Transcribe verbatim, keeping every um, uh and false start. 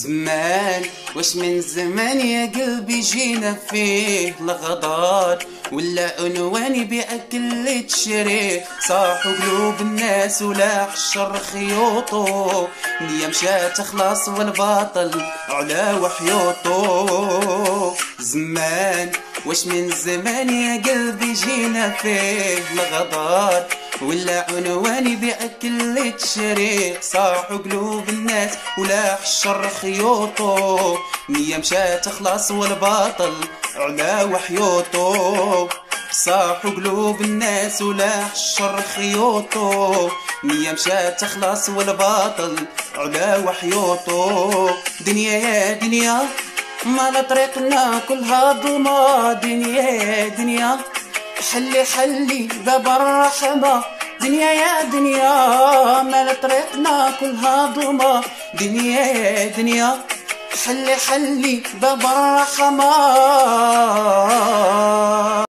زمان واش من زمان يا قلبي جينا فيه الغدار ولا عنواني بأكل تشريه صاحوا قلوب الناس ولاح الشر خيوطو نية مشات تخلص والباطل على وحيوطو. زمان واش من زمان يا قلبي جينا فيه الغدار ولا عنواني بأكل تشريه صاحوا قلوب الناس ولاح الشر خيوطو نية مشات تخلص والباطل على وحيوطو. صاحوا قلوب الناس ولاح الشر خيوطو نية مشات تخلص والباطل على وحيوطو. دنيا يا دنيا مال طريقنا كلها ظلمة، دنيا يا دنيا حلي حلي باب الرحمة، دنيا يا دنيا مال طريقنا كلها ظلمة، دنيا يا دنيا حلي حلي باب الرحمة.